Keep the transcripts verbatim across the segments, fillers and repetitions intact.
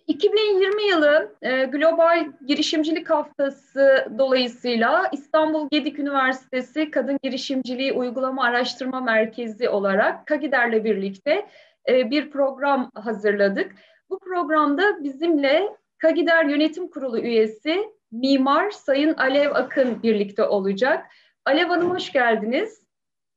iki bin yirmi yılı e, Global Girişimcilik Haftası dolayısıyla İstanbul Gedik Üniversitesi Kadın Girişimciliği Uygulama Araştırma Merkezi olarak KAGİDER'le birlikte e, bir program hazırladık. Bu programda bizimle KAGİDER Yönetim Kurulu üyesi Mimar Sayın Alev Akın birlikte olacak. Alev Hanım, hoş geldiniz.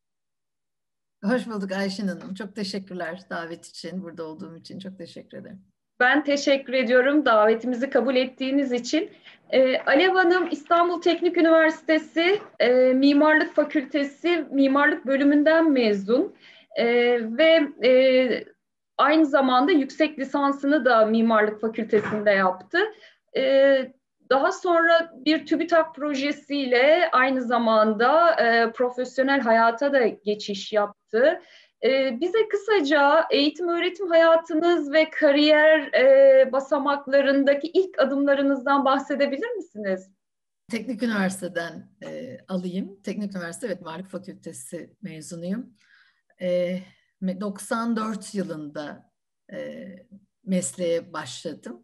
Hoş bulduk Ayşin Hanım. Çok teşekkürler davet için, burada olduğum için. Çok teşekkür ederim. Ben teşekkür ediyorum davetimizi kabul ettiğiniz için. Ee, Alev Hanım İstanbul Teknik Üniversitesi e, Mimarlık Fakültesi Mimarlık Bölümünden mezun e, ve e, aynı zamanda yüksek lisansını da Mimarlık Fakültesi'nde yaptı. E, Daha sonra bir TÜBİTAK projesiyle aynı zamanda e, profesyonel hayata da geçiş yaptı. Ee, bize kısaca eğitim öğretim hayatınız ve kariyer e, basamaklarındaki ilk adımlarınızdan bahsedebilir misiniz? Teknik Üniversiteden e, alayım. Teknik Üniversite, evet, Mimarlık Fakültesi mezunuyum. E, doksan dört yılında e, mesleğe başladım.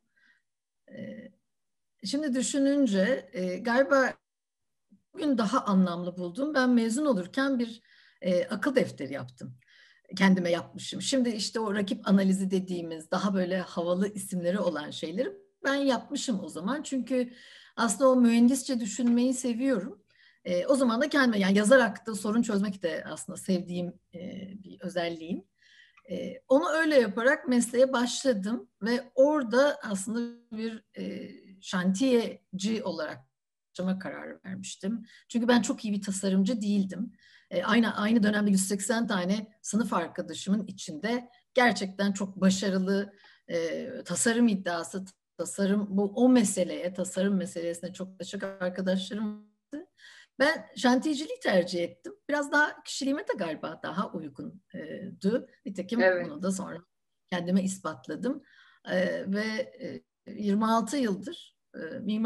E, şimdi düşününce e, galiba bugün daha anlamlı buldum. Ben mezun olurken bir e, akıl defteri yaptım. Kendime yapmışım. Şimdi işte o rakip analizi dediğimiz daha böyle havalı isimleri olan şeyleri ben yapmışım o zaman. Çünkü aslında o mühendisçe düşünmeyi seviyorum. E, o zaman da kendime, yani yazarak da sorun çözmek de aslında sevdiğim e, bir özelliğim. E, onu öyle yaparak mesleğe başladım ve orada aslında bir e, şantiyeci olarak başlama kararı vermiştim. Çünkü ben çok iyi bir tasarımcı değildim. E, aynı aynı dönemde yüz seksen tane sınıf arkadaşımın içinde gerçekten çok başarılı e, tasarım iddiası, tasarım bu o meseleye, tasarım meselesine çok açık arkadaşlarım vardı. Ben şantiyeciliği tercih ettim. Biraz daha kişiliğime de galiba daha uygundu. Nitekim Evet. bunu da sonra kendime ispatladım. E, ve e, yirmi altı yıldır e,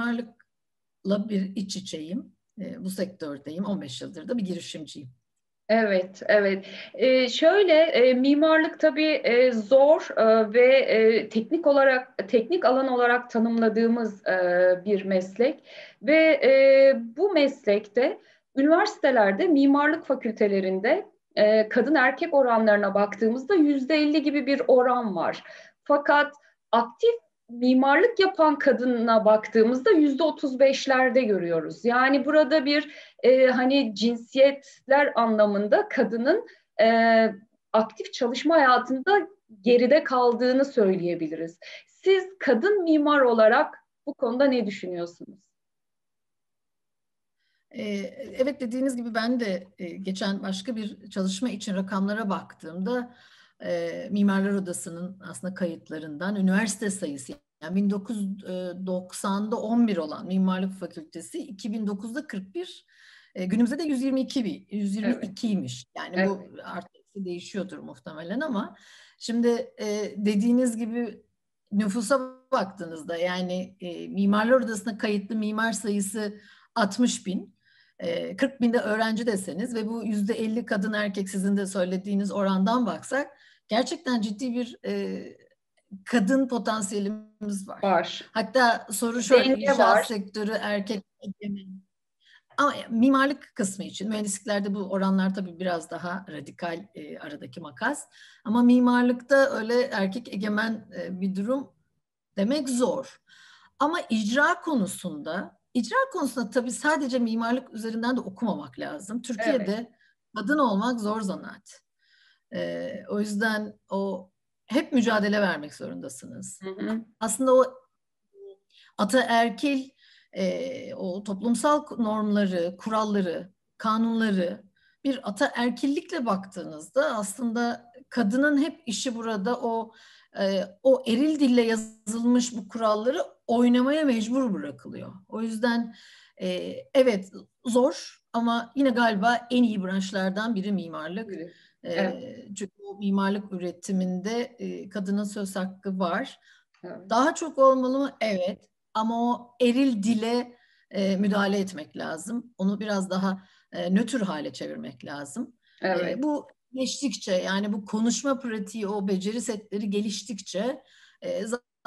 mimarlıkla bir iç içeyim. E, bu sektördeyim. on beş yıldır da bir girişimciyim. Evet, evet. Ee, şöyle e, mimarlık tabii e, zor e, ve e, teknik olarak teknik alan olarak tanımladığımız e, bir meslek ve e, bu meslekte üniversitelerde mimarlık fakültelerinde e, kadın erkek oranlarına baktığımızda yüzde elli gibi bir oran var. Fakat aktif mimarlık yapan kadına baktığımızda yüzde otuz beşlerde görüyoruz. Yani burada bir e, hani cinsiyetler anlamında kadının e, aktif çalışma hayatında geride kaldığını söyleyebiliriz. Siz kadın mimar olarak bu konuda ne düşünüyorsunuz? Evet, dediğiniz gibi ben de geçen başka bir çalışma için rakamlara baktığımda Mimarlar Odası'nın aslında kayıtlarından üniversite sayısı, yani bin dokuz yüz doksanda on bir olan Mimarlık Fakültesi iki bin dokuzda kırk bir, günümüzde de yüz yirmi iki bir, yüz yirmi ikiymiş. Yani Evet. bu artık değişiyordur muhtemelen ama şimdi dediğiniz gibi nüfusa baktığınızda, yani Mimarlar Odası'na kayıtlı mimar sayısı altmış bin. kırk binde öğrenci deseniz ve bu yüzde elli kadın erkek, sizin de söylediğiniz orandan baksak gerçekten ciddi bir e, kadın potansiyelimiz var. Var. Hatta soru şu, Denge inşaat var. sektörü erkek egemen. Ama mimarlık kısmı için, mühendisliklerde bu oranlar tabii biraz daha radikal e, aradaki makas. Ama mimarlıkta öyle erkek egemen e, bir durum demek zor. Ama icra konusunda, icra konusunda tabii sadece mimarlık üzerinden de okumamak lazım. Türkiye'de Evet. kadın olmak zor zanaat. Ee, o yüzden o hep mücadele vermek zorundasınız. Hı hı. Aslında o ataerkil e, o toplumsal normları, kuralları, kanunları bir ataerkillikle baktığınızda aslında kadının hep işi burada o e, o eril dille yazılmış bu kuralları oynamaya mecbur bırakılıyor. O yüzden e, evet, zor ama yine galiba en iyi branşlardan biri mimarlık. Evet. E, çünkü o mimarlık üretiminde e, kadının söz hakkı var. Evet. Daha çok olmalı mı? Evet. Ama o eril dile e, müdahale etmek lazım. Onu biraz daha e, nötr hale çevirmek lazım. Evet. E, bu geçtikçe, yani bu konuşma pratiği, o beceri setleri geliştikçe e,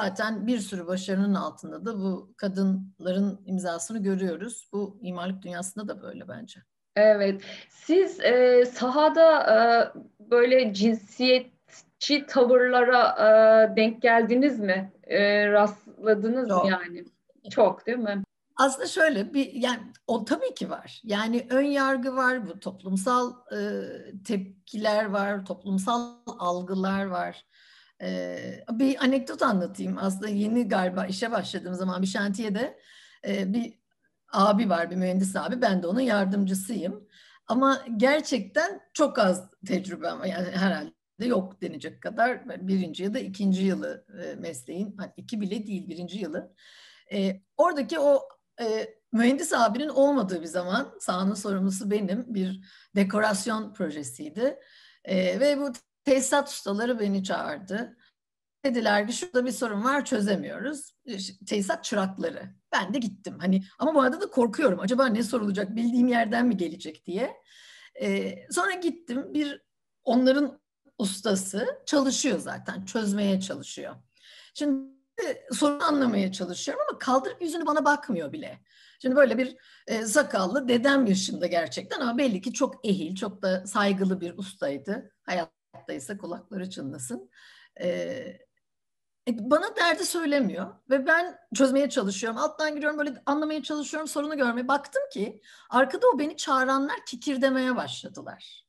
zaten bir sürü başarının altında da bu kadınların imzasını görüyoruz. Bu mimarlık dünyasında da böyle bence. Evet. Siz e, sahada e, böyle cinsiyetçi tavırlara e, denk geldiniz mi? E, rastladınız mı Çok. yani? Çok, değil mi? Aslında şöyle bir, yani o tabii ki var. Yani ön yargı var, bu toplumsal e, tepkiler var, toplumsal algılar var. E, bir anekdot anlatayım. Aslında yeni galiba işe başladığım zaman bir şantiyede e, bir abi var, bir mühendis abi. Ben de onun yardımcısıyım. Ama gerçekten çok az tecrübem var. Yani herhalde yok denecek kadar. Birinci ya da ikinci yılı e, mesleğin, hani iki bile değil, birinci yılı. E, oradaki o e, mühendis abinin olmadığı bir zaman, sahanın sorumlusu benim, bir dekorasyon projesiydi. E, ve bu tesisat ustaları beni çağırdı. Dediler ki şurada bir sorun var, çözemiyoruz. İşte, tesisat çırakları. Ben de gittim. Hani ama bu arada da korkuyorum. Acaba ne sorulacak, bildiğim yerden mi gelecek diye. E, sonra gittim. Bir onların ustası çalışıyor zaten. Çözmeye çalışıyor. Şimdi sorunu anlamaya çalışıyorum ama kaldırıp yüzünü bana bakmıyor bile. Şimdi böyle bir e, sakallı dedem yaşında gerçekten, ama belli ki çok ehil, çok da saygılı bir ustaydı. Hayattaysa kulakları çınlasın. E, Bana derdi söylemiyor ve ben çözmeye çalışıyorum. Alttan giriyorum, böyle anlamaya çalışıyorum, sorunu görmeye. Baktım ki arkada o beni çağıranlar kikirdemeye başladılar.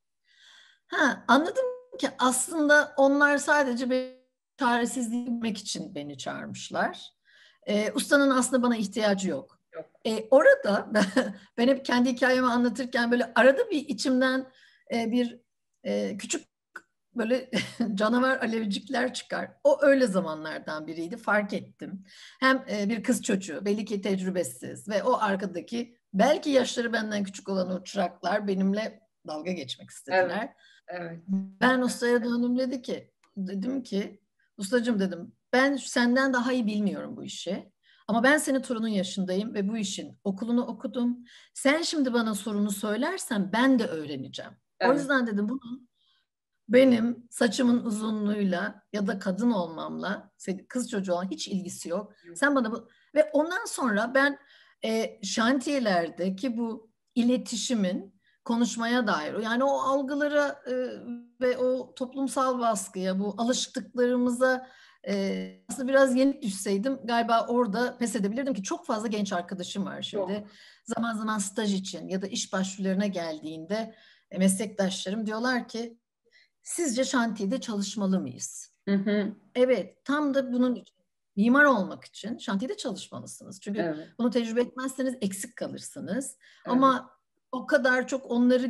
Ha, anladım ki aslında onlar sadece bir çaresizliği bilmek için beni çağırmışlar. Ee, ustanın aslında bana ihtiyacı yok. Yok. Ee, orada ben, ben hep kendi hikayemi anlatırken böyle arada bir içimden e, bir e, küçük böyle canavar alevcikler çıkar. O öyle zamanlardan biriydi, fark ettim. Hem e, bir kız çocuğu, belli ki tecrübesiz ve o arkadaki belki yaşları benden küçük olan o çıraklar benimle dalga geçmek Evet. istediler. Evet. Ben ustaya döndüm, dedi ki, dedim ki ustacığım dedim, ben senden daha iyi bilmiyorum bu işi. Ama ben senin torunun yaşındayım ve bu işin okulunu okudum. Sen şimdi bana sorunu söylersen ben de öğreneceğim. O Evet. yüzden dedim, bunun benim saçımın uzunluğuyla ya da kadın olmamla, kız çocuğu olan hiç ilgisi yok. Sen bana bu, ve ondan sonra ben e, şantiyelerdeki bu iletişimin, konuşmaya dair, yani o algılara e, ve o toplumsal baskıya, bu alıştıklarımıza e, aslında biraz yenik düşseydim galiba orada pes edebilirdim, ki çok fazla genç arkadaşım var şimdi. Çok. Zaman zaman staj için ya da iş başvurularına geldiğinde e, meslektaşlarım diyorlar ki, sizce şantiyede çalışmalı mıyız? Hı hı. Evet, tam da bunun için. Mimar olmak için şantiyede çalışmalısınız. Çünkü Evet. bunu tecrübe etmezseniz eksik kalırsınız. Evet. Ama o kadar çok onları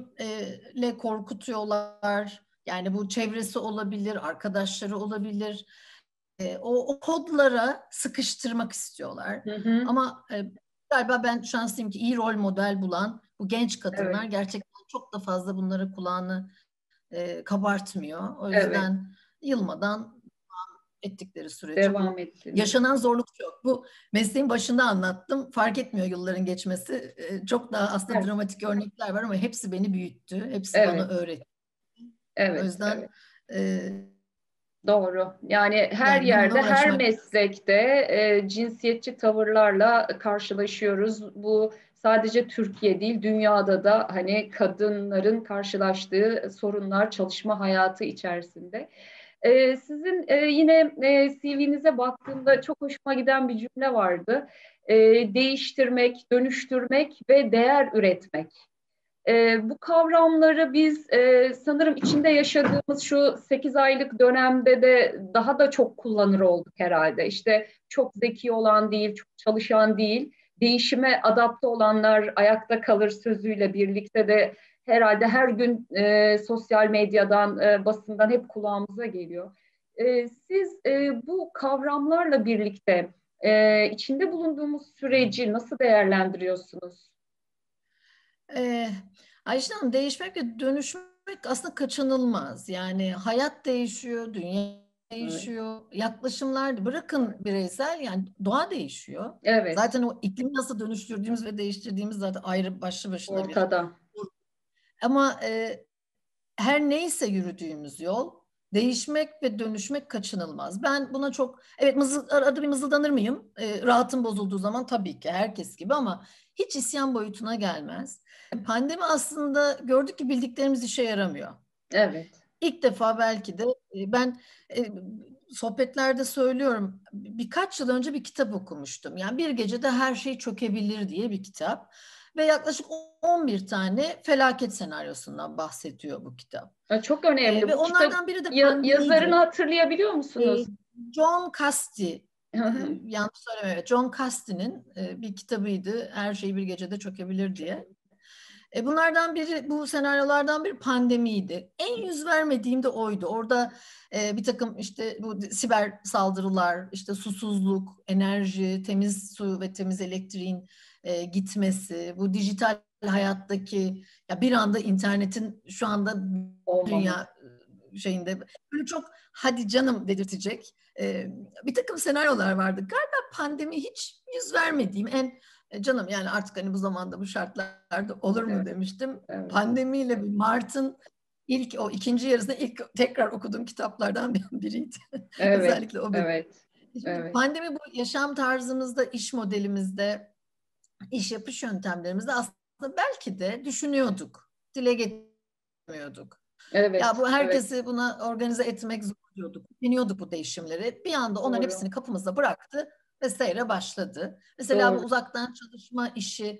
giyimle korkutuyorlar. Yani bu çevresi olabilir, arkadaşları olabilir. E, o, o kodlara sıkıştırmak istiyorlar. Hı hı. Ama e, galiba ben şanslıyım ki iyi rol model bulan bu genç kadınlar Evet. gerçekten çok da fazla bunları kulağını e, kabartmıyor. O Evet. yüzden yılmadan ettikleri sürece Devam bu ettiniz. yaşanan zorluk çok. Bu mesleğin başında anlattım. Fark etmiyor yılların geçmesi. E, çok daha aslında Evet. dramatik örnekler var ama hepsi beni büyüttü. Hepsi bana Evet. öğretti. O Evet. yüzden Evet. e, Doğru. Yani her yani bununla yerde, her uğraşmak. meslekte e, cinsiyetçi tavırlarla karşılaşıyoruz. Bu sadece Türkiye değil, dünyada da hani kadınların karşılaştığı sorunlar çalışma hayatı içerisinde. E, sizin e, yine e, C V'nize baktığımda çok hoşuma giden bir cümle vardı. E, değiştirmek, dönüştürmek ve değer üretmek. E, bu kavramları biz e, sanırım içinde yaşadığımız şu sekiz aylık dönemde de daha da çok kullanır olduk herhalde. İşte çok zeki olan değil, çok çalışan değil, değişime adapte olanlar ayakta kalır sözüyle birlikte de herhalde her gün e, sosyal medyadan, e, basından hep kulağımıza geliyor. E, siz e, bu kavramlarla birlikte e, içinde bulunduğumuz süreci nasıl değerlendiriyorsunuz? E, Ayşe Hanım, değişmek ve dönüşmek aslında kaçınılmaz. Yani hayat değişiyor, dünya Evet. değişiyor, yaklaşımlar, bırakın bireysel, yani doğa değişiyor. Evet, Zaten o iklimi nasıl dönüştürdüğümüz ve değiştirdiğimiz zaten ayrı, başlı başına bir. ortada. Ama e, her neyse yürüdüğümüz yol, değişmek ve dönüşmek kaçınılmaz. Ben buna çok, evet mızıl, arada bir mızıldanır mıyım? E, rahatım bozulduğu zaman tabii ki herkes gibi, ama hiç isyan boyutuna gelmez. Pandemi aslında gördük ki bildiklerimiz işe yaramıyor. Evet. İlk defa belki de e, ben e, sohbetlerde söylüyorum, birkaç yıl önce bir kitap okumuştum. Yani bir gecede her şey çökebilir diye bir kitap. Ve yaklaşık on bir tane felaket senaryosundan bahsediyor bu kitap. Çok E, önemli. ve Bu kitap onlardan biri de ya, yazarını pandemiydi. hatırlayabiliyor E, musunuz? John Casti, Hı e, hı. yanlış söylemiyorum, John Casti'nin e, bir kitabıydı. Her şey bir gecede çökebilir diye. E bunlardan biri, bu senaryolardan biri pandemiydi. En yüz vermediğim de oydu. Orada e, bir takım işte bu siber saldırılar, işte susuzluk, enerji, temiz su ve temiz elektriğin e, gitmesi, bu dijital hayattaki, ya bir anda internetin şu anda Olmaması. dünya e, şeyinde böyle çok hadi canım dedirtecek e, bir takım senaryolar vardı. Galiba pandemi hiç yüz vermediğim en e, canım, yani artık hani bu zamanda bu şartlarda olur mu Evet, demiştim. evet, Pandemiyle bir Mart'ın ilk o ikinci yarısında ilk tekrar okuduğum kitaplardan biriydi. evet, Özellikle o benim. evet, Şimdi evet. pandemi bu yaşam tarzımızda, iş modelimizde, iş yapış yöntemlerimizde aslında belki de düşünüyorduk, dile getirmiyorduk. Ya Evet, bu evet, herkesi buna organize etmek zor diyorduk. Deniyorduk bu değişimleri. Bir anda onların doğru, hepsini kapımızda bıraktı ve seyre başladı. Mesela bu doğru. uzaktan çalışma işi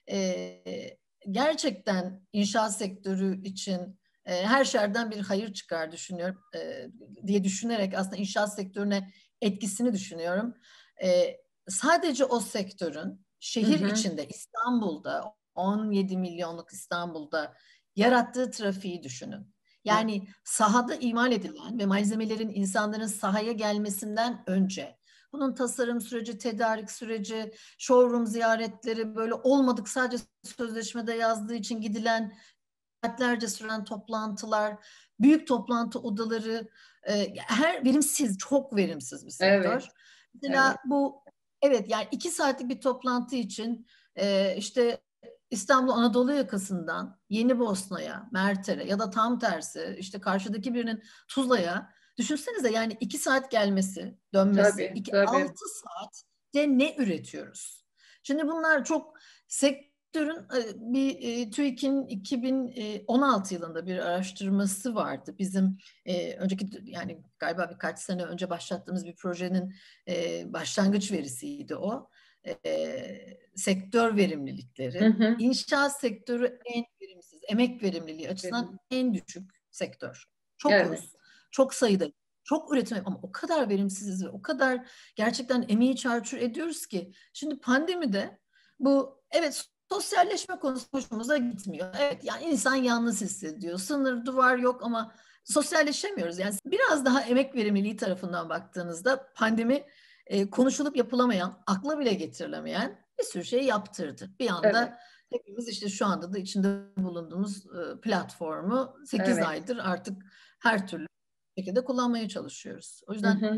e, gerçekten inşaat sektörü için e, her şeyden bir hayır çıkar düşünüyorum e, diye düşünerek aslında inşaat sektörüne etkisini düşünüyorum. E, sadece o sektörün Hı şehir hı, içinde, İstanbul'da, on yedi milyonluk İstanbul'da yarattığı trafiği düşünün. hı, Yani sahada imal edilen ve malzemelerin insanların sahaya gelmesinden önce bunun tasarım süreci, tedarik süreci, showroom ziyaretleri, böyle olmadık sadece sözleşmede yazdığı için gidilen, saatlerce süren toplantılar, büyük toplantı odaları, e, her verimsiz, çok verimsiz bir sektör. evet, Mesela evet. bu, evet, yani iki saatlik bir toplantı için e, işte İstanbul Anadolu yakasından Yenibosna'ya, Merter'e ya da tam tersi işte karşıdaki birinin Tuzla'ya, düşünsenize yani iki saat gelmesi, dönmesi, Tabii, iki, tabii. altı saatte ne üretiyoruz? Şimdi bunlar çok sektörün e, bir e, TÜİK'in iki bin on altı yılında bir araştırması vardı. Bizim e, önceki, yani galiba birkaç sene önce başlattığımız bir projenin e, başlangıç verisiydi o. E, sektör Hı verimlilikleri. hı, İnşaat sektörü en verimsiz, emek verimliliği açısından benim. en düşük sektör. Evet, Çokuz, çok sayıda, çok üretim ama o kadar verimsiziz ve o kadar gerçekten emeği çarçur ediyoruz ki. Şimdi pandemide bu, evet, sosyalleşme konusu hoşumuza gitmiyor. Evet, yani insan yalnız hissediyor. Sınır, duvar yok ama sosyalleşemiyoruz. Yani biraz daha emek verimliliği tarafından baktığınızda pandemi e, konuşulup yapılamayan, akla bile getirilemeyen bir sürü şey yaptırdı. Bir evet, anda hepimiz işte şu anda da içinde bulunduğumuz e, platformu sekiz evet. aydır artık her türlü şekilde kullanmaya çalışıyoruz. O Hı yüzden hı,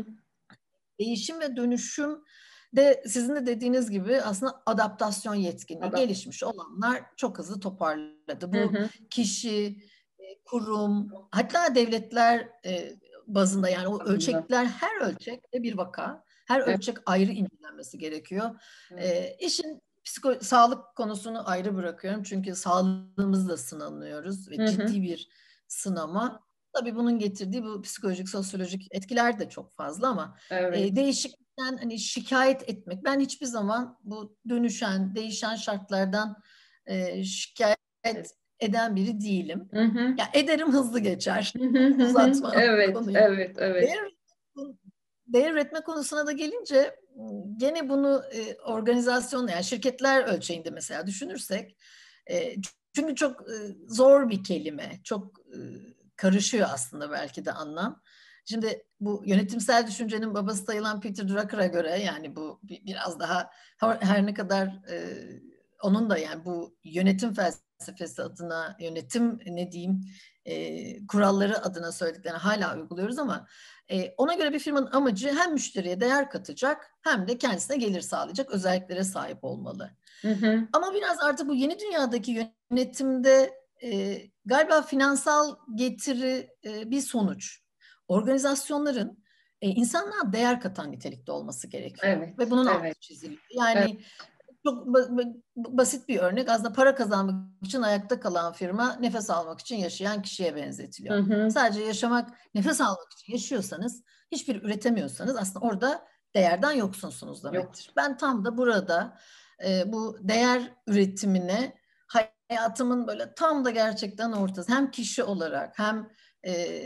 değişim ve dönüşüm de sizin de dediğiniz gibi aslında adaptasyon yetkinliği adam. gelişmiş olanlar çok hızlı toparladı. Hı Bu hı, kişi, e, kurum, hatta devletler e, bazında, yani o aslında. ölçekler, her ölçekte bir vaka, her Evet, ölçek ayrı incelenmesi gerekiyor. evet. E, işin psiko sağlık konusunu ayrı bırakıyorum çünkü sağlığımızla sınanıyoruz Hı ve hı, ciddi bir sınama. Tabii bunun getirdiği bu psikolojik, sosyolojik etkiler de çok fazla ama e, evet. değişiklikten hani şikayet etmek. Ben hiçbir zaman bu dönüşen, değişen şartlardan e, şikayet eden biri değilim. Hı hı, Ya ederim, hızlı geçer. hı hı, hı hı. Uzatmam Evet, konuyu. evet, evet. Değer, değer üretme konusuna da gelince gene bunu e, organizasyon, yani şirketler ölçeğinde mesela düşünürsek, e, çünkü çok e, zor bir kelime, çok e, karışıyor aslında belki de anlam. Şimdi bu yönetimsel düşüncenin babası sayılan Peter Drucker'a göre, yani bu bir, biraz daha her, her ne kadar e, onun da yani bu yönetim felsefesi adına, yönetim ne diyeyim e, kuralları adına söylediklerini hala uyguluyoruz ama e, ona göre bir firmanın amacı hem müşteriye değer katacak hem de kendisine gelir sağlayacak özelliklere sahip olmalı. Hı hı, Ama biraz artık bu yeni dünyadaki yönetimde e, galiba finansal getiri e, bir sonuç. organizasyonların e, insanlığa değer katan nitelikte olması gerekiyor. Evet, Ve bunun altı evet, çiziliyor. Yani evet. çok ba- basit bir örnek. Aslında para kazanmak için ayakta kalan firma nefes almak için yaşayan kişiye benzetiliyor. Hı hı. Sadece yaşamak, nefes almak için yaşıyorsanız, hiçbir üretemiyorsanız aslında orada değerden yoksunsunuz Yok. demektir. Ben tam da burada e, bu değer üretimine hayatımın böyle tam da gerçekten ortası. Hem kişi olarak hem e,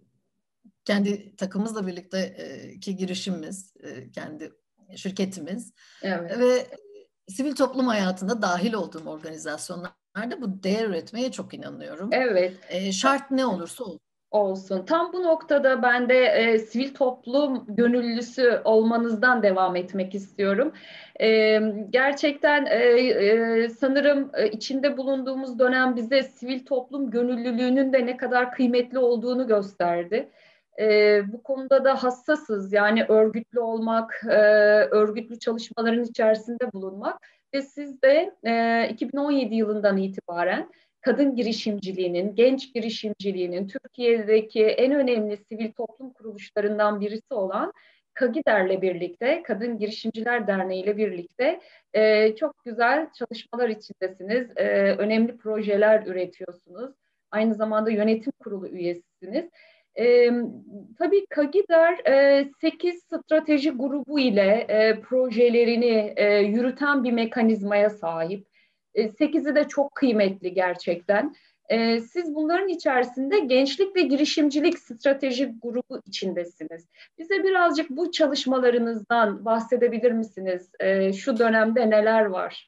kendi takımımızla birlikte e, ki girişimimiz, e, kendi şirketimiz Evet. ve sivil toplum hayatında dahil olduğum organizasyonlarda bu değer üretmeye çok inanıyorum. Evet. E, şart ne olursa olsun. Olsun. Tam bu noktada ben de e, sivil toplum gönüllüsü olmanızdan devam etmek istiyorum. E, gerçekten e, e, sanırım e, içinde bulunduğumuz dönem bize sivil toplum gönüllülüğünün de ne kadar kıymetli olduğunu gösterdi. E, bu konuda da hassasız, yani örgütlü olmak, e, örgütlü çalışmaların içerisinde bulunmak ve siz de e, iki bin on yedi yılından itibaren kadın girişimciliğinin, genç girişimciliğinin Türkiye'deki en önemli sivil toplum kuruluşlarından birisi olan KAGİDER'le birlikte, Kadın Girişimciler Derneği ile birlikte e, çok güzel çalışmalar içindesiniz. E, önemli projeler üretiyorsunuz. Aynı zamanda yönetim kurulu üyesisiniz. E, tabii KAGİDER e, sekiz strateji grubu ile e, projelerini e, yürüten bir mekanizmaya sahip. Sekizi de çok kıymetli gerçekten. Siz bunların içerisinde gençlik ve girişimcilik strateji grubu içindesiniz. Bize birazcık bu çalışmalarınızdan bahsedebilir misiniz? Şu dönemde neler var?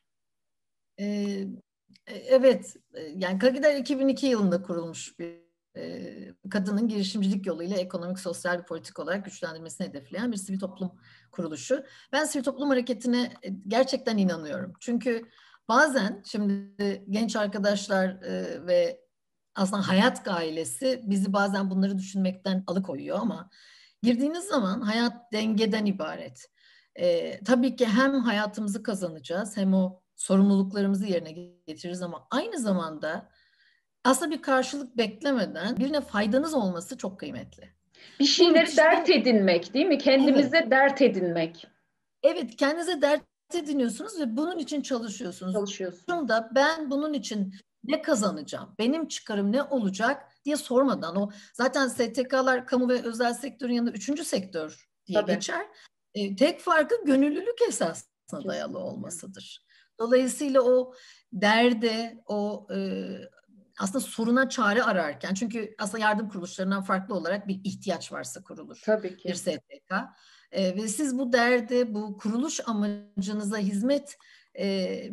Ee, evet, yani KAGİDER iki bin iki yılında kurulmuş bir e, kadının girişimcilik yoluyla ekonomik, sosyal bir politik olarak güçlendirmesini hedefleyen bir sivil toplum kuruluşu. Ben sivil toplum hareketine gerçekten inanıyorum. Çünkü bazen şimdi genç arkadaşlar e, ve aslında hayat gailesi bizi bazen bunları düşünmekten alıkoyuyor ama girdiğiniz zaman hayat dengeden ibaret. E, tabii ki hem hayatımızı kazanacağız hem o sorumluluklarımızı yerine getiririz ama aynı zamanda aslında bir karşılık beklemeden birine faydanız olması çok kıymetli. Bir Bu şeyleri müthiş dert bir, edinmek, değil mi? evet, Kendimize dert edinmek. evet kendinize dert ediniyorsunuz ve bunun için çalışıyorsunuz. Çalışıyorsunuz. Şunda ben bunun için ne kazanacağım, benim çıkarım ne olacak diye sormadan o zaten S T K'lar kamu ve özel sektörün yanında üçüncü sektör diye Tabii. geçer. E, tek farkı gönüllülük esasına dayalı Kesinlikle. olmasıdır. Dolayısıyla o derde, o e, aslında soruna çare ararken çünkü aslında yardım kuruluşlarından farklı olarak bir ihtiyaç varsa kurulur Tabii bir ki. S T K. E, ve siz bu derde, bu kuruluş amacınıza hizmet e,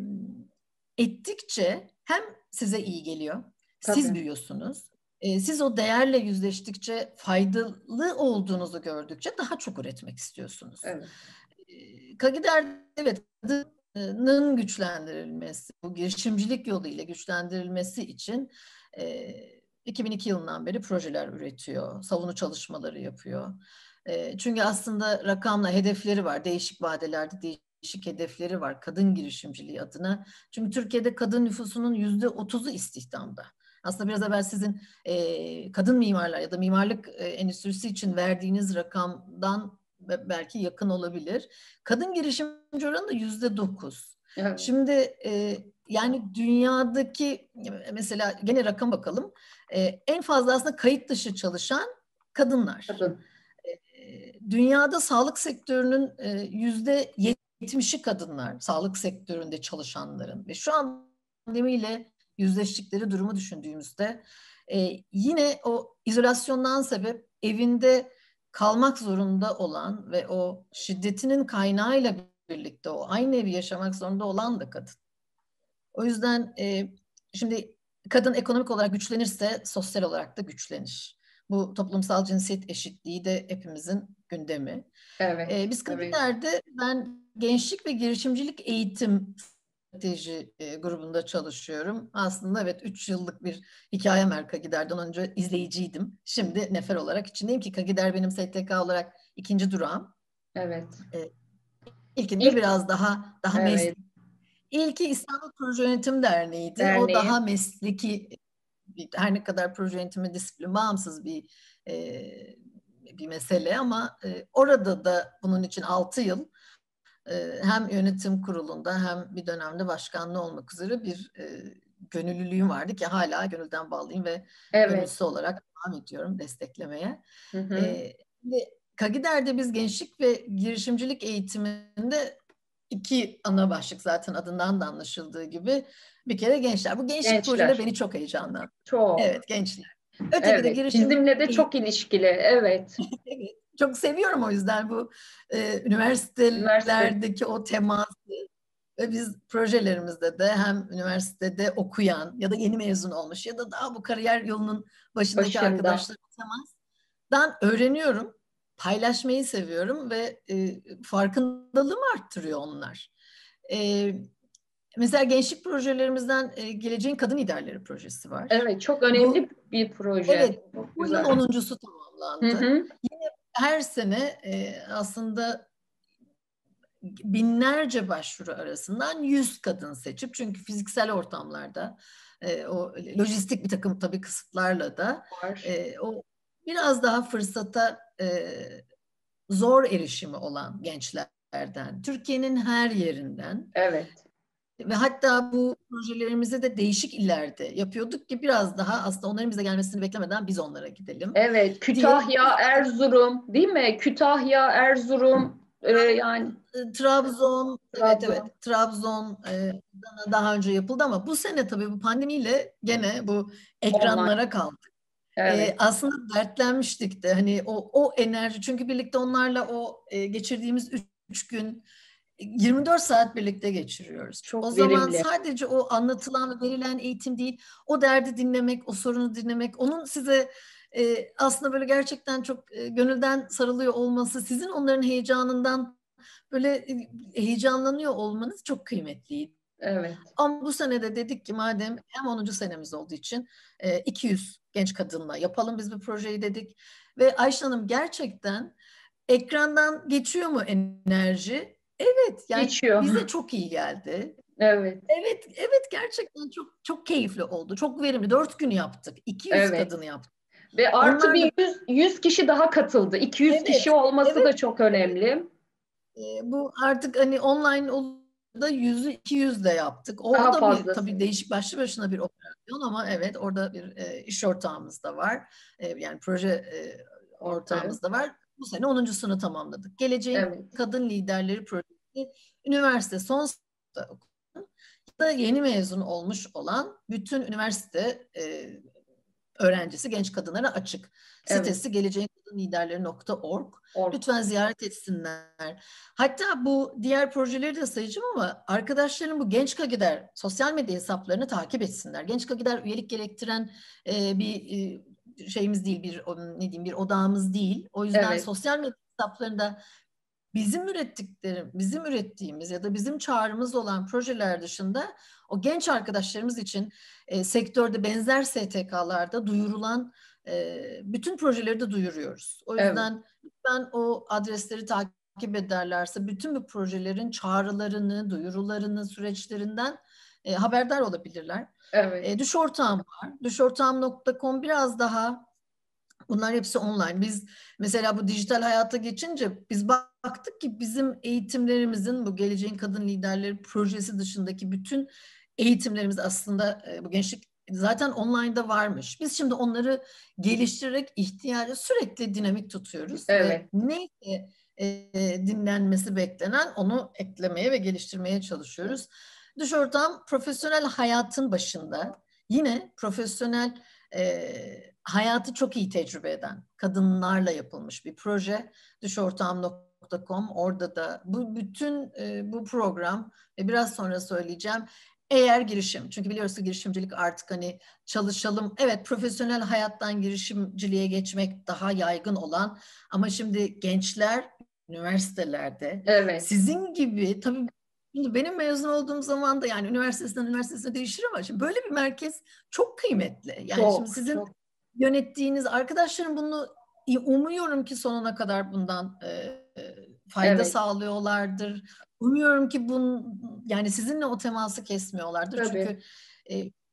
ettikçe hem size iyi geliyor, siz Tabii. büyüyorsunuz. E, siz o değerle yüzleştikçe, faydalı olduğunuzu gördükçe daha çok üretmek istiyorsunuz. Evet. E, KAGİDER, evet, kadının güçlendirilmesi, bu girişimcilik yoluyla güçlendirilmesi için e, iki bin iki yılından beri projeler üretiyor, savunu çalışmaları yapıyor. E, çünkü aslında rakamla hedefleri var, değişik vadelerde değişik hedefleri var kadın girişimciliği adına. Çünkü Türkiye'de kadın nüfusunun yüzde otuzu istihdamda. Aslında biraz evvel sizin e, kadın mimarlar ya da mimarlık e, endüstrisi için verdiğiniz rakamdan belki yakın olabilir. Kadın girişimci oranı da yüzde dokuz. Evet. Şimdi e, yani dünyadaki mesela gene rakam bakalım. E, en fazla aslında kayıt dışı çalışan kadınlar. Kadın. E, dünyada sağlık sektörünün e, yüzde yetmişi kadınlar. Sağlık sektöründe çalışanların ve şu an pandemiyle yüzleştikleri durumu düşündüğümüzde e, yine o izolasyondan sebep evinde kalmak zorunda olan ve o şiddetinin kaynağıyla birlikte o aynı evi yaşamak zorunda olan da kadın. O yüzden e, şimdi kadın ekonomik olarak güçlenirse sosyal olarak da güçlenir. Bu toplumsal cinsiyet eşitliği de hepimizin gündemi. Evet. E, biz Evet. KAGİDER'de ben gençlik ve girişimcilik eğitim strateji e, grubunda çalışıyorum. Aslında evet üç yıllık bir hikayem var KAGİDER'den önce izleyiciydim. Şimdi nefer olarak içindeyim ki KAGİDER benim S T K olarak ikinci durağım. Evet. E, İlkinde İlk, biraz daha daha evet. mesleki. İlki İstanbul Proje Yönetim Derneği'ydi. O Derneği. daha mesleki, her ne kadar proje yönetimi disiplin bağımsız bir e, bir mesele ama e, orada da bunun için altı yıl e, hem yönetim kurulunda hem bir dönemde başkanlığı olmak üzere bir e, gönüllülüğüm vardı ki hala gönülden bağlıyım ve Evet. gönüllüsü olarak devam ediyorum desteklemeye. Hı hı. E, ve Kagider'de biz gençlik ve girişimcilik eğitiminde iki ana başlık zaten adından da anlaşıldığı gibi bir kere gençler. Bu gençlik projeleri Gençler. beni çok heyecanlandırdı. Çok. Evet gençler. Öteki de Evet. girişimcilik Bizimle de eğitim. çok ilişkili. Evet. Evet, çok seviyorum o yüzden bu e, Üniversite. üniversitelerdeki o teması ve biz projelerimizde de hem üniversitede okuyan ya da yeni mezun olmuş ya da daha bu kariyer yolunun başındaki Başında. arkadaşlarım temasdan öğreniyorum, paylaşmayı seviyorum ve e, farkındalığımı arttırıyor onlar. E, Mesela gençlik projelerimizden e, Geleceğin Kadın Liderleri projesi var. Evet. Çok Bu önemli bir proje. evet Çok bu yıl güzel. onuncusu Hı tamamlandı. hı. Her sene e, aslında binlerce başvuru arasından yüz kadın seçip çünkü fiziksel ortamlarda e, o lojistik bir takım tabii kısıtlarla da Var. e, o biraz daha fırsata e, zor erişimi olan gençlerden, Türkiye'nin her yerinden Evet. ve hatta bu projelerimizi de değişik illerde yapıyorduk ki biraz daha aslında onların bize gelmesini beklemeden biz onlara gidelim Evet. diye Kütahya, Erzurum, değil mi? Kütahya, Erzurum, e, yani e, Trabzon, evet Trabzon. evet Trabzon e, daha önce yapıldı ama bu sene tabii bu pandemiyle gene bu Online. ekranlara kaldık. E, Evet. aslında dertlenmiştik de hani o, o enerji çünkü birlikte onlarla o e, geçirdiğimiz üç, üç gün yirmi dört saat birlikte geçiriyoruz. O Çok zaman verimli. sadece o anlatılan ve verilen eğitim değil, o derdi dinlemek, o sorunu dinlemek, onun size e, aslında böyle gerçekten çok e, gönülden sarılıyor olması, sizin onların heyecanından böyle e, heyecanlanıyor olmanız çok kıymetliydi. Evet. Ama bu sene de dedik ki madem hem onuncu senemiz olduğu için e, iki yüz genç kadınla yapalım biz bu projeyi dedik. Ve Ayşe Hanım gerçekten ekrandan geçiyor mu enerji? Evet yani Geçiyor. bize çok iyi geldi. Evet. Evet, evet gerçekten çok çok keyifli oldu. Çok verimli. Dört gün yaptık. iki yüz Evet. kadını yaptık. Ve artı Onlar da bir yüz, yüz kişi daha katıldı. iki yüz kişi evet, olması evet, da çok önemli. e, bu artık hani online da yüzü iki yüz de yaptık. O, o Daha da bir tabii fazlası değişik başlı başına bir operasyon ama evet orada bir e, iş ortağımız da var. E, yani proje e, ortaya. ortağımız da var. Bu sene onuncusunu tamamladık. Geleceğin Evet. Kadın Liderleri Projesi üniversite son sınıfta okuyan da yeni mezun olmuş olan bütün üniversite e, öğrencisi genç kadınlara açık. Evet. Sitesi geleceğin kadın liderleri nokta org. Ork. Lütfen ziyaret etsinler. Hatta bu diğer projeleri de sayacağım ama arkadaşlarım bu Genç Kagider sosyal medya hesaplarını takip etsinler. Genç Kagider üyelik gerektiren e, bir e, şeyimiz değil, bir ne diyeyim bir odağımız değil. O yüzden Evet. sosyal medya hesaplarında bizim ürettiklerim, bizim ürettiğimiz ya da bizim çağrımız olan projeler dışında o genç arkadaşlarımız için e, sektörde benzer S T K'larda duyurulan e, bütün projeleri de duyuruyoruz. O Evet. yüzden lütfen o adresleri takip ederlerse bütün bu projelerin çağrılarını, duyurularını, süreçlerinden e, haberdar olabilirler. Evet. E, Düş ortağım var. düş ortağım nokta com biraz daha bunlar hepsi online. Biz mesela bu dijital hayata geçince biz baktık ki bizim eğitimlerimizin bu Geleceğin Kadın Liderleri projesi dışındaki bütün eğitimlerimiz aslında e, bu gençlik zaten online'da varmış. Biz şimdi onları geliştirerek ihtiyacı sürekli dinamik tutuyoruz ve Evet. neyse e, dinlenmesi beklenen onu eklemeye ve geliştirmeye çalışıyoruz. Düş ortam profesyonel hayatın başında yine profesyonel e, hayatı çok iyi tecrübe eden kadınlarla yapılmış bir proje. düş ortağım nokta com orada da bu bütün e, bu program ve biraz sonra söyleyeceğim eğer girişim çünkü biliyoruz ki girişimcilik artık hani çalışalım evet profesyonel hayattan girişimciliğe geçmek daha yaygın olan ama şimdi gençler üniversitelerde Evet. sizin gibi tabii şimdi benim mezun olduğum zaman da yani üniversitesinden üniversitesine değişir ama şimdi böyle bir merkez çok kıymetli. Yani şimdi Çok. sizin Çok. yönettiğiniz arkadaşlarım bunu umuyorum ki sonuna kadar bundan e, fayda Evet. sağlıyorlardır. Umuyorum ki bun yani sizinle o teması kesmiyorlardır. Tabii. Çünkü e,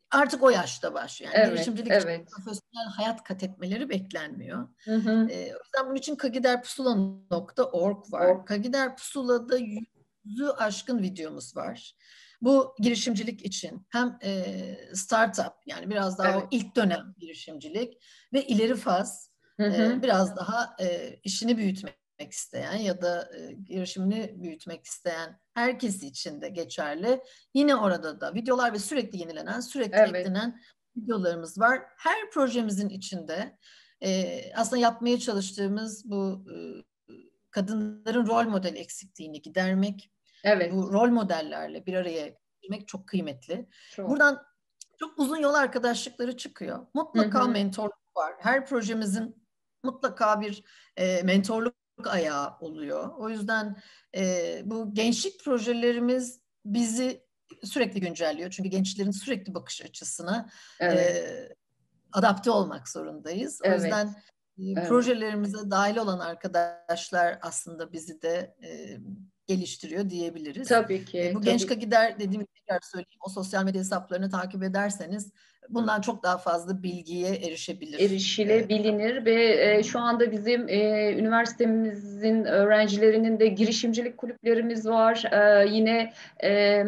artık o yaşta başlıyor. Yani Evet, girişimcilik için evet. profesyonel hayat kat etmeleri beklenmiyor. Hı hı. E, o yüzden bunun için kagiderpusula nokta org var. O, Kagider Pusula'da yüzü aşkın videomuz var. Bu girişimcilik için hem e, startup, yani biraz daha o evet. ilk dönem girişimcilik ve ileri faz, Hı e, hı. biraz daha e, işini büyütmek isteyen ya da e, girişimini büyütmek isteyen herkes için de geçerli. Yine orada da videolar ve sürekli yenilenen, sürekli Evet. eklenen videolarımız var. Her projemizin içinde e, aslında yapmaya çalıştığımız bu e, kadınların rol model eksikliğini gidermek, Evet. bu rol modellerle bir araya gelmek çok kıymetli. Çok. Buradan çok uzun yol arkadaşlıkları çıkıyor. Hı Mutlaka hı. mentorluk var. Her projemizin mutlaka bir e, mentorluk ayağı oluyor. O yüzden e, bu gençlik projelerimiz bizi sürekli güncelliyor. Çünkü gençlerin sürekli bakış açısına Evet. e, adapte olmak zorundayız. O Evet. yüzden e, Evet. projelerimize dahil olan arkadaşlar aslında bizi de e, geliştiriyor diyebiliriz. Tabii E, ki. bu Genç Tabii ki. Kagider dediğim gibi tekrar söyleyeyim, o sosyal medya hesaplarını takip ederseniz bundan çok daha fazla bilgiye erişebilir. E, Erişilebilir ve e, şu anda bizim e, üniversitemizin öğrencilerinin de girişimcilik kulüplerimiz var. E, yine e,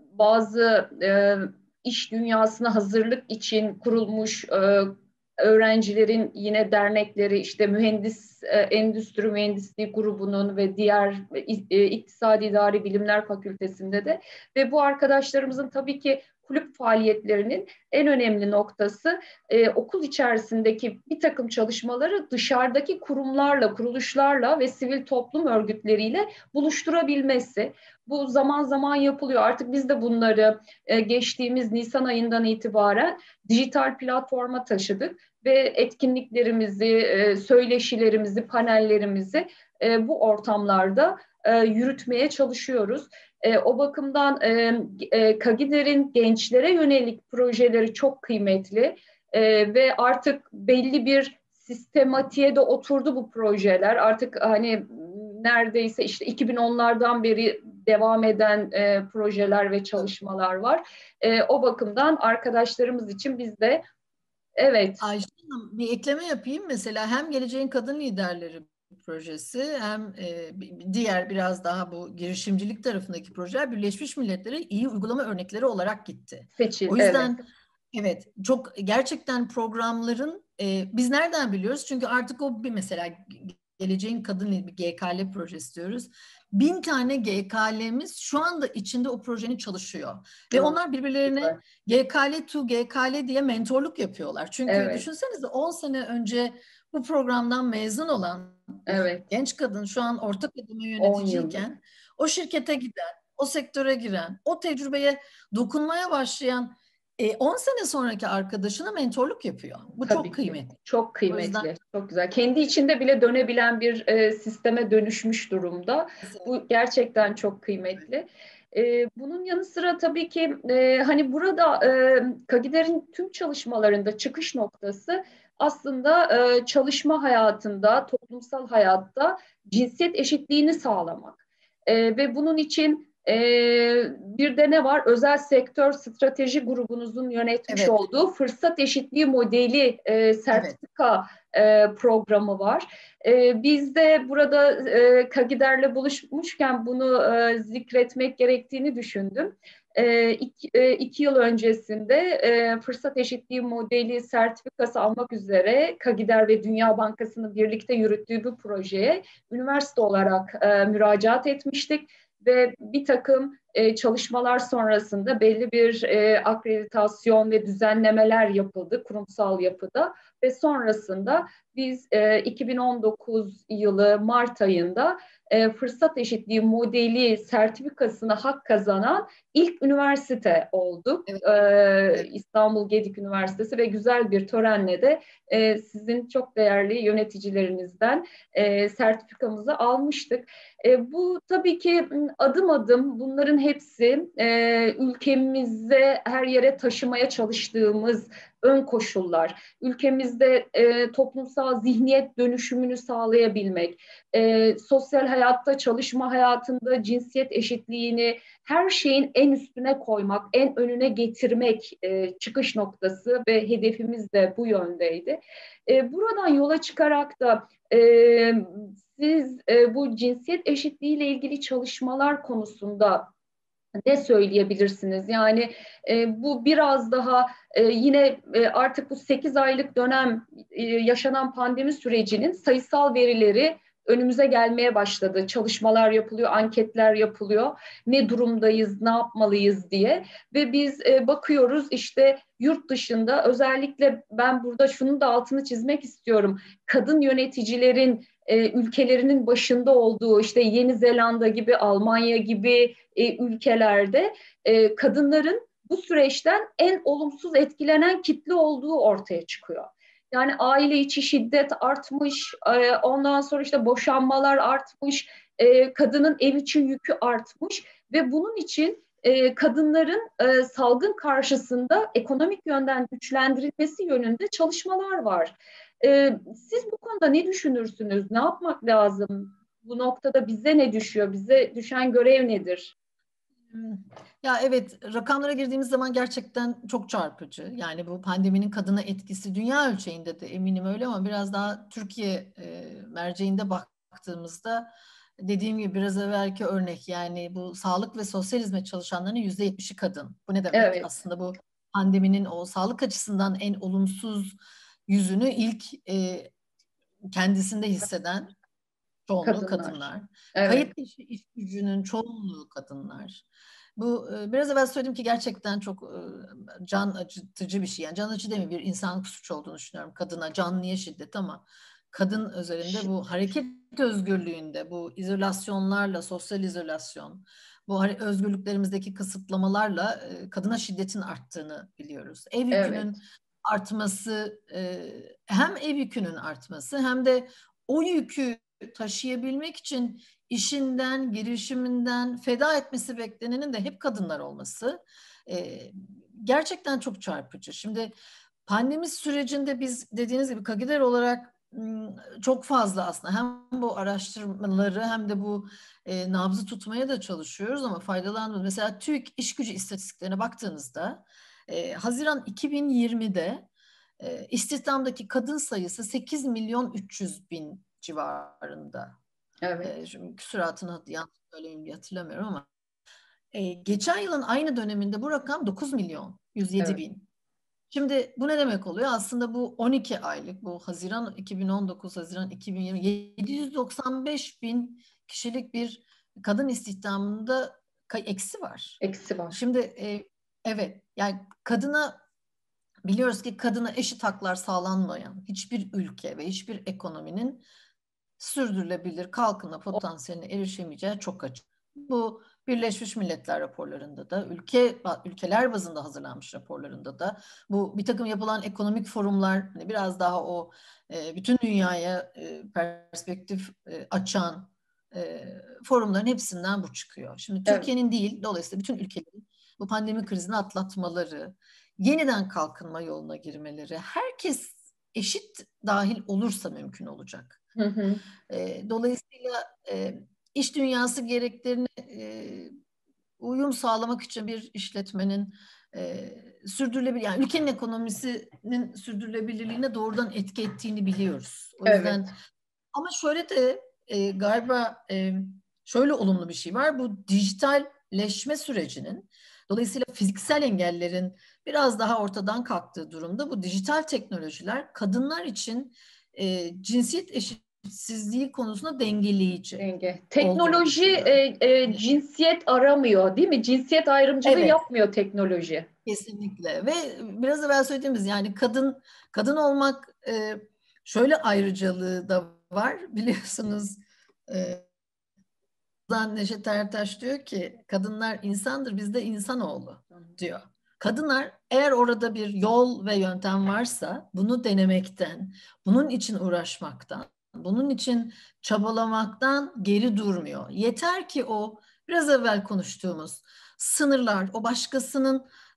bazı e, iş dünyasına hazırlık için kurulmuş e, öğrencilerin yine dernekleri, işte mühendis, e, endüstri mühendisliği grubunun ve diğer e, iktisadi idari bilimler fakültesinde de, ve bu arkadaşlarımızın tabii ki kulüp faaliyetlerinin en önemli noktası e, okul içerisindeki bir takım çalışmaları dışarıdaki kurumlarla, kuruluşlarla ve sivil toplum örgütleriyle buluşturabilmesi. Bu zaman zaman yapılıyor. Artık biz de bunları e, geçtiğimiz Nisan ayından itibaren dijital platforma taşıdık ve etkinliklerimizi, e, söyleşilerimizi, panellerimizi e, bu ortamlarda e, yürütmeye çalışıyoruz. E, o bakımdan e, e, Kagider'in gençlere yönelik projeleri çok kıymetli e, ve artık belli bir sistematiğe de oturdu bu projeler. Artık hani neredeyse işte iki bin onlardan beri devam eden e, projeler ve çalışmalar var. E, o bakımdan arkadaşlarımız için biz de evet. Ayşe Hanım, bir ekleme yapayım. Mesela hem Geleceğin Kadın Liderleri projesi hem e, diğer biraz daha bu girişimcilik tarafındaki projeler Birleşmiş Milletler'e iyi uygulama örnekleri olarak gitti. Seçil, O evet. yüzden evet, çok gerçekten programların e, biz nereden biliyoruz? Çünkü artık o bir mesela Geleceğin Kadın bir G K L projesi diyoruz. Bin tane G K L'miz şu anda içinde o projenin çalışıyor. Ve Aa, onlar birbirlerine süper. G K L to G K L diye mentorluk yapıyorlar. Çünkü Evet, düşünsenize on sene önce bu programdan mezun olan bir evet. genç kadın şu an orta kademe on yıllık. yöneticiyken o şirkete giden, o sektöre giren, o tecrübeye dokunmaya başlayan e, on sene sonraki arkadaşına mentorluk yapıyor. Bu çok Tabii ki. kıymetli. Çok O yüzden kıymetli. Çok güzel. Kendi içinde bile dönebilen bir e, sisteme dönüşmüş durumda. Bu kesinlikle. gerçekten çok kıymetli. E, bunun yanı sıra tabii ki e, hani burada e, Kagider'in tüm çalışmalarında çıkış noktası aslında e, çalışma hayatında, toplumsal hayatta cinsiyet eşitliğini sağlamak. E, ve bunun için ee, bir de ne var? Özel sektör strateji grubunuzun yönetmiş Evet, olduğu fırsat eşitliği modeli e, evet. sertifika e, programı var. E, biz de burada e, Kagider'le buluşmuşken bunu e, zikretmek gerektiğini düşündüm. E, iki, e, iki yıl öncesinde e, fırsat eşitliği modeli sertifikası almak üzere Kagider ve Dünya Bankası'nın birlikte yürüttüğü bu projeye üniversite olarak e, müracaat etmiştik ve bir takım e, çalışmalar sonrasında belli bir e, akreditasyon ve düzenlemeler yapıldı kurumsal yapıda ve sonrasında biz e, iki bin on dokuz yılı Mart ayında e, fırsat eşitliği modeli sertifikasına hak kazanan ilk üniversite olduk. Evet, E, evet. İstanbul Gedik Üniversitesi ve güzel bir törenle de e, sizin çok değerli yöneticilerinizden e, sertifikamızı almıştık. E, bu tabii ki adım adım bunların hepsi e, ülkemize her yere taşımaya çalıştığımız ön koşullar, ülkemizde e, toplumsal zihniyet dönüşümünü sağlayabilmek, e, sosyal hayatta, çalışma hayatında cinsiyet eşitliğini her şeyin en üstüne koymak, en önüne getirmek e, çıkış noktası ve hedefimiz de bu yöndeydi. E, buradan yola çıkarak da e, siz e, bu cinsiyet eşitliği ile ilgili çalışmalar konusunda ne söyleyebilirsiniz? Yani e, bu biraz daha e, yine e, artık bu sekiz aylık dönem e, yaşanan pandemi sürecinin sayısal verileri önümüze gelmeye başladı. Çalışmalar yapılıyor, anketler yapılıyor. Ne durumdayız, ne yapmalıyız diye. Ve biz e, bakıyoruz işte yurt dışında, özellikle ben burada şunun da altını çizmek istiyorum. Kadın yöneticilerin e, ülkelerinin başında olduğu, işte Yeni Zelanda gibi, Almanya gibi e, ülkelerde e, kadınların bu süreçten en olumsuz etkilenen kitle olduğu ortaya çıkıyor. Yani aile içi şiddet artmış, e, ondan sonra işte boşanmalar artmış, e, kadının ev içi yükü artmış ve bunun için e, kadınların e, salgın karşısında ekonomik yönden güçlendirilmesi yönünde çalışmalar var. E, siz bu konuda ne düşünürsünüz? Ne yapmak lazım? Bu noktada bize ne düşüyor? Bize düşen görev nedir? Ya evet, rakamlara girdiğimiz zaman gerçekten çok çarpıcı. Yani bu pandeminin kadına etkisi dünya ölçeğinde de eminim öyle, ama biraz daha Türkiye e, merceğinde baktığımızda, dediğim gibi biraz evvelki örnek, yani bu sağlık ve sosyal hizmet çalışanlarının yüzde yetmişi kadın. Bu ne demek? Evet, Aslında bu pandeminin o sağlık açısından en olumsuz yüzünü ilk e, kendisinde hisseden çoğunluğu kadınlar. kadınlar. Evet, Kayıt dışı iş gücünün çoğunluğu kadınlar. Bu e, biraz evvel söyledim ki gerçekten çok e, can acıtıcı bir şey. Yani can acıtıcı değil mi? Bir insanlık suçu olduğunu düşünüyorum. Kadına canlıya şiddet, ama kadın özelinde bu hareket özgürlüğünde, bu izolasyonlarla, sosyal izolasyon, bu özgürlüklerimizdeki kısıtlamalarla e, kadına şiddetin arttığını biliyoruz. Ev yükünün evet, artması, e, hem ev yükünün artması hem de o yükü taşıyabilmek için işinden, girişiminden feda etmesi beklenenin de hep kadınlar olması e, gerçekten çok çarpıcı. Şimdi pandemi sürecinde biz dediğiniz gibi KAGİDER olarak çok fazla aslında hem bu araştırmaları hem de bu e, nabzı tutmaya da çalışıyoruz, ama faydalandığımız mesela TÜİK iş gücü istatistiklerine baktığınızda e, Haziran iki bin yirmide e, istihdamdaki kadın sayısı sekiz milyon üç yüz bin civarında. E, evet, şimdi küsuratını yanlış söyleyeyim diye hatırlamıyorum, ama e, geçen yılın aynı döneminde bu rakam dokuz milyon yüz yedi evet, bin. Şimdi bu ne demek oluyor? Aslında bu on iki aylık, bu Haziran iki bin on dokuz, Haziran iki bin yirmi, yedi yüz doksan beş bin kişilik bir kadın istihdamında eksi var. eksi var. Şimdi e, evet, yani kadına, biliyoruz ki kadına eşit haklar sağlanmayan hiçbir ülke ve hiçbir ekonominin sürdürülebilir kalkınma potansiyeline erişemeyeceği çok açık. Bu Birleşmiş Milletler raporlarında da, ülke ülkeler bazında hazırlanmış raporlarında da, bu bir takım yapılan ekonomik forumlar, hani biraz daha o e, bütün dünyaya e, perspektif e, açan e, forumların hepsinden bu çıkıyor. Şimdi Evet, Türkiye'nin değil, dolayısıyla bütün ülkelerin bu pandemi krizini atlatmaları, yeniden kalkınma yoluna girmeleri, herkes eşit dahil olursa mümkün olacak. hı hı, E, dolayısıyla e, iş dünyası gereklerine e, uyum sağlamak için bir işletmenin e, sürdürülebilir, yani ülkenin ekonomisinin sürdürülebilirliğine doğrudan etki ettiğini biliyoruz. O yüzden, evet, ama şöyle de e, galiba e, şöyle olumlu bir şey var. Bu dijitalleşme sürecinin, dolayısıyla fiziksel engellerin biraz daha ortadan kalktığı durumda, bu dijital teknolojiler kadınlar için e, cinsiyet eşitsizliği konusunda dengeleyici denge. olduğunu Teknoloji düşünüyorum. e, e, cinsiyet aramıyor, değil mi? Cinsiyet ayrımcılığı Evet, yapmıyor teknoloji. kesinlikle. Ve biraz evvel söylediğimiz, yani kadın kadın olmak e, şöyle ayrıcalığı da var, biliyorsunuz. E, Neşet Ertaş diyor ki kadınlar insandır, biz de insanoğlu diyor. Kadınlar, eğer orada bir yol ve yöntem varsa, bunu denemekten, bunun için uğraşmaktan, bunun için çabalamaktan geri durmuyor. Yeter ki o biraz evvel konuştuğumuz sınırlar, o başkasının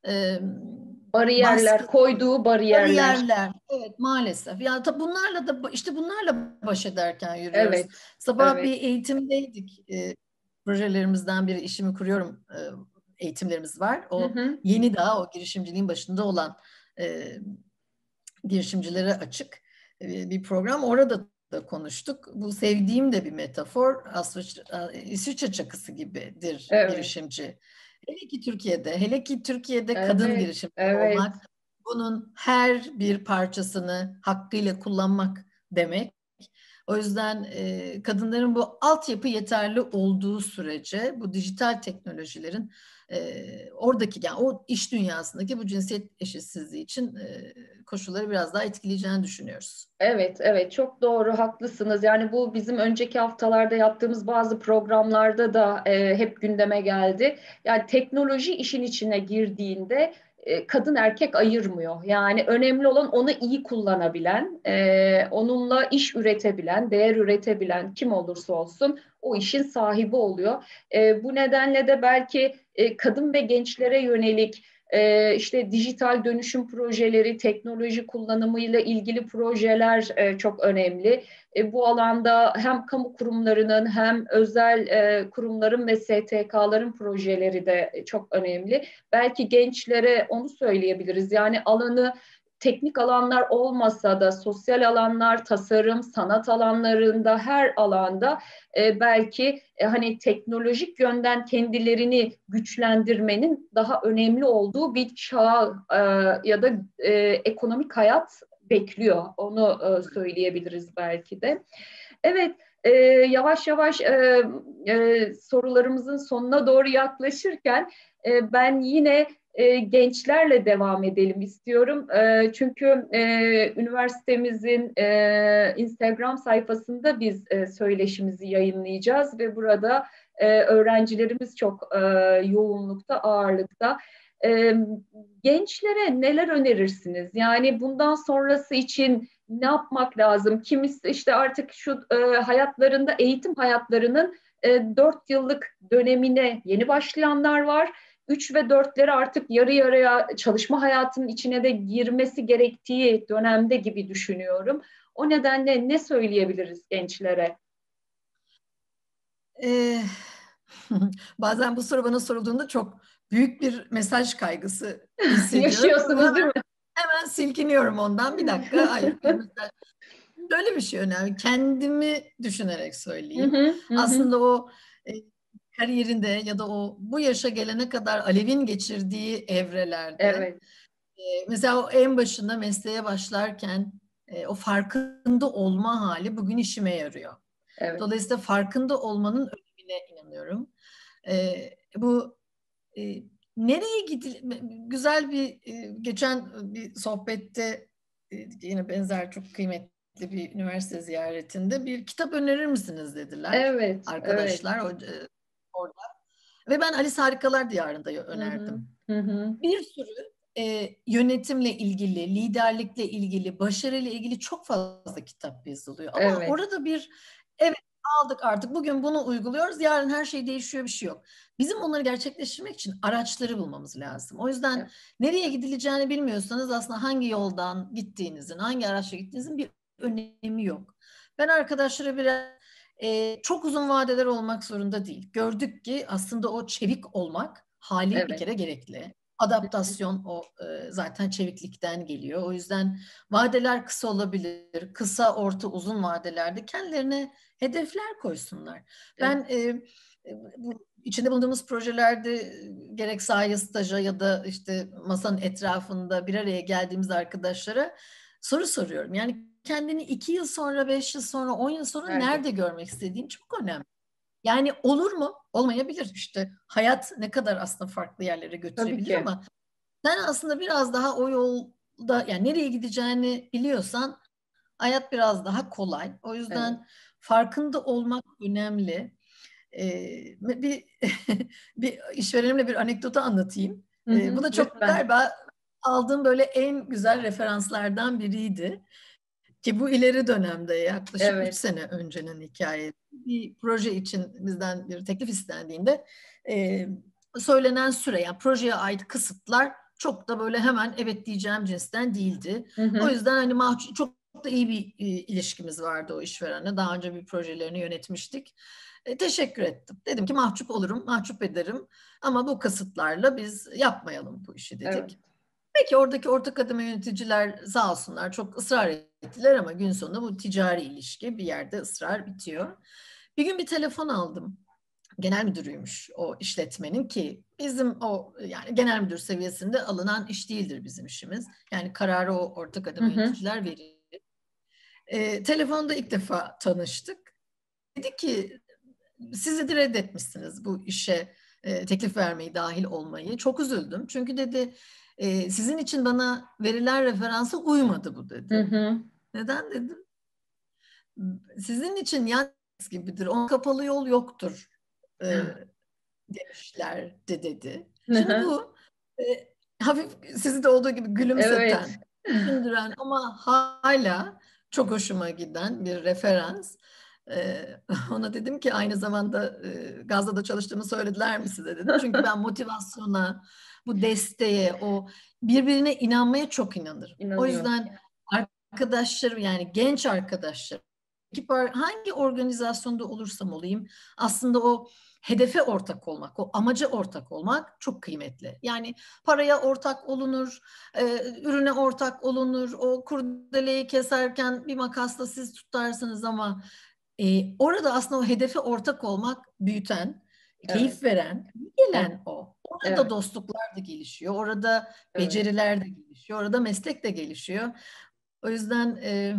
e, Bariyerler, baskı, koyduğu bariyerler. bariyerler. Evet, maalesef. Ya tabii bunlarla da işte bunlarla baş ederken yürüyoruz. Evet, Sabah evet. bir eğitimdeydik. E, projelerimizden biri, işimi kuruyorum, e, eğitimlerimiz var. Hı O hı. yeni daha o girişimciliğin başında olan e, girişimcilere açık e, bir program. Orada da konuştuk. Bu sevdiğim de bir metafor. Aslında İsviçre çakısı gibidir Evet, girişimci. Hele ki Türkiye'de, hele ki Türkiye'de kadın evet, girişimci evet, olmak, bunun her bir parçasını hakkıyla kullanmak demek. O yüzden e, kadınların bu altyapı yeterli olduğu sürece bu dijital teknolojilerin e, oradaki, yani o iş dünyasındaki bu cinsiyet eşitsizliği için e, koşulları biraz daha etkileyeceğini düşünüyoruz. evet, evet. Çok doğru, haklısınız. Yani bu bizim önceki haftalarda yaptığımız bazı programlarda da e, hep gündeme geldi. Yani teknoloji işin içine girdiğinde e, kadın erkek ayırmıyor. Yani önemli olan onu iyi kullanabilen, e, onunla iş üretebilen, değer üretebilen kim olursa olsun o işin sahibi oluyor. E, bu nedenle de belki e, kadın ve gençlere yönelik e, işte dijital dönüşüm projeleri, teknoloji kullanımıyla ilgili projeler e, çok önemli. E, bu alanda hem kamu kurumlarının hem özel e, kurumların ve S T K'ların projeleri de çok önemli. Belki gençlere onu söyleyebiliriz. Yani alanı teknik alanlar olmasa da sosyal alanlar, tasarım, sanat alanlarında her alanda e, belki e, hani teknolojik yönden kendilerini güçlendirmenin daha önemli olduğu bir çağ e, ya da e, ekonomik hayat bekliyor. Onu e, söyleyebiliriz belki de. Evet, e, yavaş yavaş e, e, sorularımızın sonuna doğru yaklaşırken e, ben yine e, gençlerle devam edelim istiyorum. E, çünkü e, üniversitemizin e, Instagram sayfasında biz e, söyleşimizi yayınlayacağız ve burada e, öğrencilerimiz çok e, yoğunlukta, ağırlıkta. E, Gençlere neler önerirsiniz? Yani bundan sonrası için ne yapmak lazım? Kimisi işte artık şu e, hayatlarında, eğitim hayatlarının e, dört yıllık dönemine yeni başlayanlar var. Üç ve dörtleri artık yarı yarıya çalışma hayatının içine de girmesi gerektiği dönemde gibi düşünüyorum. O nedenle ne söyleyebiliriz gençlere? Ee, bazen bu soru bana sorulduğunda çok büyük bir mesaj kaygısı hissediyorum. Yaşıyorsunuz değil Hemen, mi? hemen silkiniyorum ondan. Bir dakika, hayır, bir mesaj. Böyle bir şey önemli. Kendimi düşünerek Hı söyleyeyim. hı, hı hı. Aslında o e, kariyerinde ya da o bu yaşa gelene kadar Alev'in geçirdiği evrelerde, Evet, e, mesela o en başında mesleğe başlarken e, o farkında olma hali bugün işime yarıyor. evet, Dolayısıyla farkında olmanın önemine inanıyorum. E, bu e, nereye gidil güzel bir e, geçen bir sohbette e, yine benzer çok kıymetli bir üniversite ziyaretinde bir kitap önerir misiniz dediler evet, evet. arkadaşlar o, e, orada. Ve ben Alice Harikalar Diyarı'nda Hı hı, önerdim. hı hı. Bir sürü e, yönetimle ilgili, liderlikle ilgili, başarıyla ilgili çok fazla kitap yazılıyor. Ama Evet, orada bir, evet, aldık artık bugün bunu uyguluyoruz, yarın her şey değişiyor, bir şey yok. Bizim onları gerçekleştirmek için araçları bulmamız lazım. O yüzden evet, nereye gidileceğini bilmiyorsanız aslında hangi yoldan gittiğinizin, hangi araçla gittiğinizin bir önemi yok. Ben arkadaşlara biraz e, çok uzun vadeler olmak zorunda değil. Gördük ki aslında o çevik olmak hali bir evet. kere gerekli. Adaptasyon o e, zaten çeviklikten geliyor. O yüzden vadeler kısa olabilir. Kısa, orta, uzun vadelerde kendilerine hedefler koysunlar. Evet. Ben e, bu içinde bulunduğumuz projelerde e, gerek sahaya, staja ya da işte masanın etrafında bir araya geldiğimiz arkadaşlara soru soruyorum. Yani kendini iki yıl sonra, beş yıl sonra, on yıl sonra Nerede? nerede görmek istediğin çok önemli. Yani olur mu? Olmayabilir işte. Hayat ne kadar aslında farklı yerlere Tabii götürebilir ki. ama sen aslında biraz daha o yolda, yani nereye gideceğini biliyorsan hayat biraz daha kolay. O Evet. yüzden farkında olmak önemli. Ee, bir bir işverenimle bir anekdotu anlatayım. Hı Ee, bu hı, da çok lütfen. galiba aldığım böyle en güzel referanslardan biriydi. Ki bu ileri dönemde yaklaşık üç Evet. sene öncenin hikayesi. Bir proje için bizden bir teklif istendiğinde e, söylenen süre, yani projeye ait kısıtlar çok da böyle hemen evet diyeceğim cinsten değildi. Hı hı. O yüzden hani mahcup, çok da iyi bir e, ilişkimiz vardı o işverenle. Daha önce bir projelerini yönetmiştik. E, teşekkür ettim. Dedim ki mahcup olurum, mahcup ederim ama bu kısıtlarla biz yapmayalım bu işi Evet. dedik. Peki oradaki orta kademe yöneticiler sağ olsunlar çok ısrar ettiler ama gün sonunda bu ticari ilişki bir yerde ısrar bitiyor. Bir gün bir telefon aldım. Genel müdürüymüş o işletmenin ki bizim o yani genel müdür seviyesinde alınan iş değildir bizim işimiz. Yani kararı o orta Hı kademe hı. yöneticiler verir. E, telefonda ilk defa tanıştık. Dedi ki siz de reddetmişsiniz bu işe e, teklif vermeyi, dahil olmayı. Çok üzüldüm. Çünkü dedi e, sizin için bana verilen referansa uymadı bu Hı dedi. hı. Neden dedim? Sizin için yan gibidir. On kapalı yol yoktur e, demişlerdi dedi. Hı Şimdi hı. bu e, hafif sizi de olduğu gibi Evet. gülümseten, düşündüren ama hala çok hoşuma giden bir referans. E, ona dedim ki aynı zamanda e, Gazze'de çalıştığımı söylediler mi size dedim. Çünkü ben motivasyona, bu desteğe, o birbirine inanmaya çok inanırım. O İnanıyorum. yüzden arkadaşlarım yani genç arkadaşlarım hangi organizasyonda olursam olayım aslında o hedefe ortak olmak, o amaca ortak olmak çok kıymetli. Yani paraya ortak olunur, e, ürüne ortak olunur, o kurdeleyi keserken bir makasla siz tutarsınız ama e, orada aslında o hedefe ortak olmak büyüten, Evet. keyif veren, Evet. gelen o. Orada Evet. dostluklar da gelişiyor, orada Evet. beceriler de gelişiyor, orada meslek de gelişiyor. O yüzden e,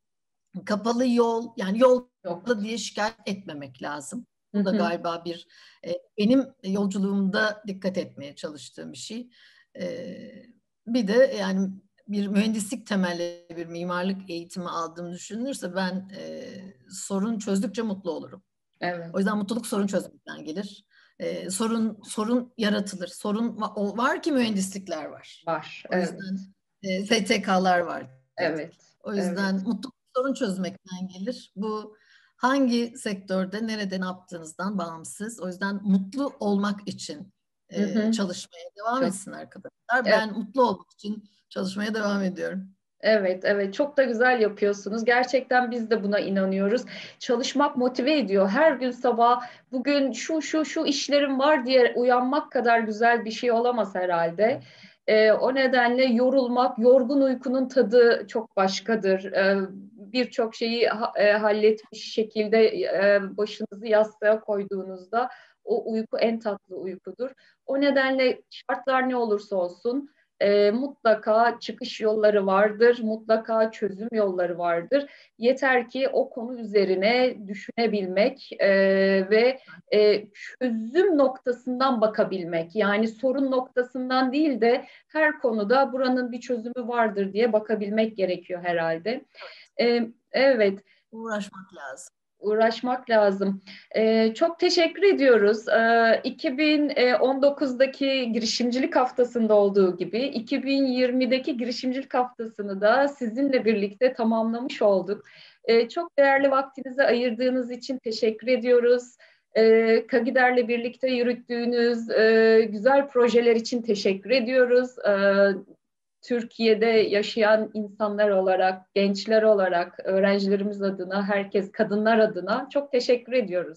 kapalı yol yani Yok. yolda diye şikayet etmemek lazım. Hı Bu da hı. galiba bir e, benim yolculuğumda dikkat etmeye çalıştığım bir şey. E, bir de yani bir mühendislik temelli bir mimarlık eğitimi aldığım düşünülürse ben e, sorun çözdükçe mutlu olurum. Evet. O yüzden mutluluk sorun çözmekten gelir. E, sorun sorun yaratılır. Sorun va- o var ki mühendislikler var. Var. O Evet. yüzden e, S T K'lar var dedik. Evet. O yüzden Evet. mutluluk sorun çözmekten gelir. Bu hangi sektörde, nerede ne yaptığınızdan bağımsız. O yüzden mutlu olmak için Hı e, hı. çalışmaya devam Çok. etsin arkadaşlar. Evet. Ben mutlu olmak için çalışmaya devam ediyorum. Evet, evet çok da güzel yapıyorsunuz. Gerçekten biz de buna inanıyoruz. Çalışmak motive ediyor. Her gün sabah bugün şu şu şu işlerim var diye uyanmak kadar güzel bir şey olamaz herhalde. Ee, o nedenle yorulmak, yorgun uykunun tadı çok başkadır. Ee, birçok şeyi ha- e, halletmiş şekilde e, başınızı yastığa koyduğunuzda o uyku en tatlı uykudur. O nedenle şartlar ne olursa olsun e, mutlaka çıkış yolları vardır, mutlaka çözüm yolları vardır. Yeter ki o konu üzerine düşünebilmek e, ve e, çözüm noktasından bakabilmek. Yani sorun noktasından değil de her konuda buranın bir çözümü vardır diye bakabilmek gerekiyor herhalde. E, evet. Uğraşmak lazım. Uğraşmak lazım. Ee, çok teşekkür ediyoruz. Ee, iki bin on dokuzdaki girişimcilik haftasında olduğu gibi iki bin yirmideki girişimcilik haftasını da sizinle birlikte tamamlamış olduk. Ee, çok değerli vaktinizi ayırdığınız için teşekkür ediyoruz. Ee, Kagider'le birlikte yürüttüğünüz e, güzel projeler için teşekkür ediyoruz. Ee, Türkiye'de yaşayan insanlar olarak, gençler olarak, öğrencilerimiz adına, herkes, kadınlar adına çok teşekkür ediyoruz.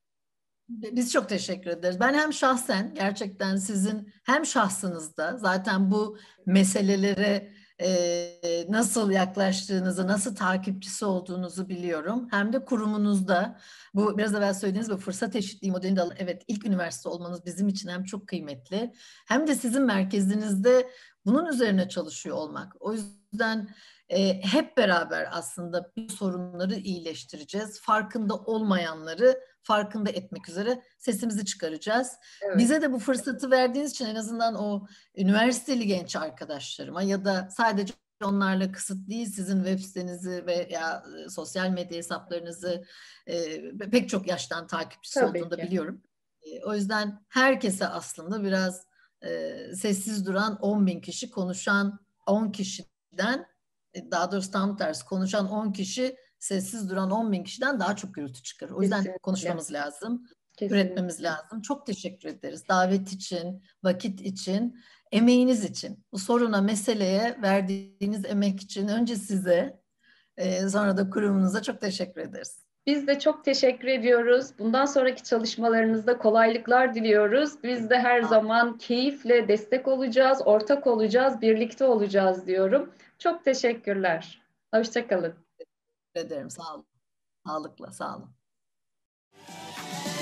Biz çok teşekkür ederiz. Ben hem şahsen gerçekten sizin hem şahsınızda zaten bu meselelere e, nasıl yaklaştığınızı, nasıl takipçisi olduğunuzu biliyorum. Hem de kurumunuzda bu biraz evvel söylediğiniz bu fırsat eşitliği modelinde evet ilk üniversite olmanız bizim için hem çok kıymetli hem de sizin merkezinizde bunun üzerine çalışıyor olmak. O yüzden e, hep beraber aslında bu sorunları iyileştireceğiz. Farkında olmayanları farkında etmek üzere sesimizi çıkaracağız. Evet. Bize de bu fırsatı verdiğiniz için en azından o üniversiteli genç arkadaşlarıma ya da sadece onlarla kısıt değil sizin web sitenizi ve ya e, sosyal medya hesaplarınızı e, pek çok yaştan takipçisi Tabii olduğunu da ki. biliyorum. E, o yüzden herkese aslında biraz e, sessiz duran on bin kişi konuşan on kişiden e, daha doğrusu tam tersi konuşan on kişi sessiz duran on bin kişiden daha çok gürültü çıkar. O yüzden Kesinlikle. konuşmamız lazım, Kesinlikle. üretmemiz lazım. Çok teşekkür ederiz davet için, vakit için. emeğiniz için, bu soruna, meseleye verdiğiniz emek için önce size, e, sonra da kurumunuza çok teşekkür ederiz. Biz de çok teşekkür ediyoruz. Bundan sonraki çalışmalarınızda kolaylıklar diliyoruz. Biz de her zaman keyifle destek olacağız, ortak olacağız, birlikte olacağız diyorum. Çok teşekkürler. Hoşça kalın. Teşekkür ederim. Sağ olun. Sağlıkla, sağ olun.